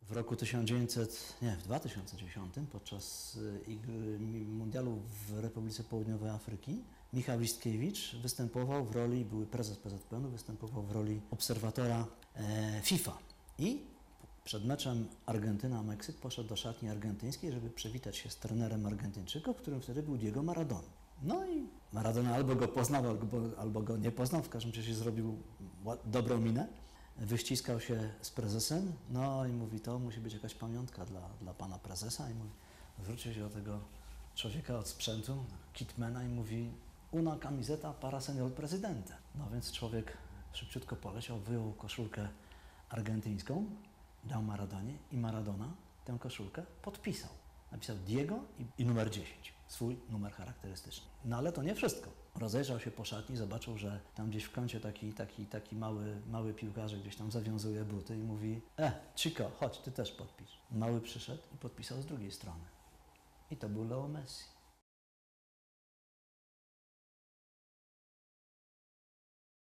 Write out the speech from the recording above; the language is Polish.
w roku w 2010 podczas mundialu w Republice Południowej Afryki Michał Listkiewicz występował w roli, były prezes PZPN-u, występował w roli obserwatora FIFA i przed meczem Argentyna-Meksyk poszedł do szatni argentyńskiej, żeby przywitać się z trenerem Argentyńczyków, którym wtedy był Diego Maradona. No i Maradona albo go poznał, albo go nie poznał, w każdym razie zrobił dobrą minę. Wyściskał się z prezesem, no i mówi, to musi być jakaś pamiątka dla pana prezesa. I mówi, zwrócił się do tego człowieka od sprzętu, kitmana i mówi, una camiseta para señor presidente. No więc człowiek szybciutko poleciał, wyjął koszulkę argentyńską, dał Maradonie i Maradona tę koszulkę podpisał. Napisał Diego i numer 10, swój numer charakterystyczny. No ale to nie wszystko. Rozejrzał się po szatni, zobaczył, że tam gdzieś w kącie taki mały piłkarz gdzieś tam zawiązuje buty i mówi Chico, chodź, ty też podpisz. Mały przyszedł i podpisał z drugiej strony. I to był Leo Messi.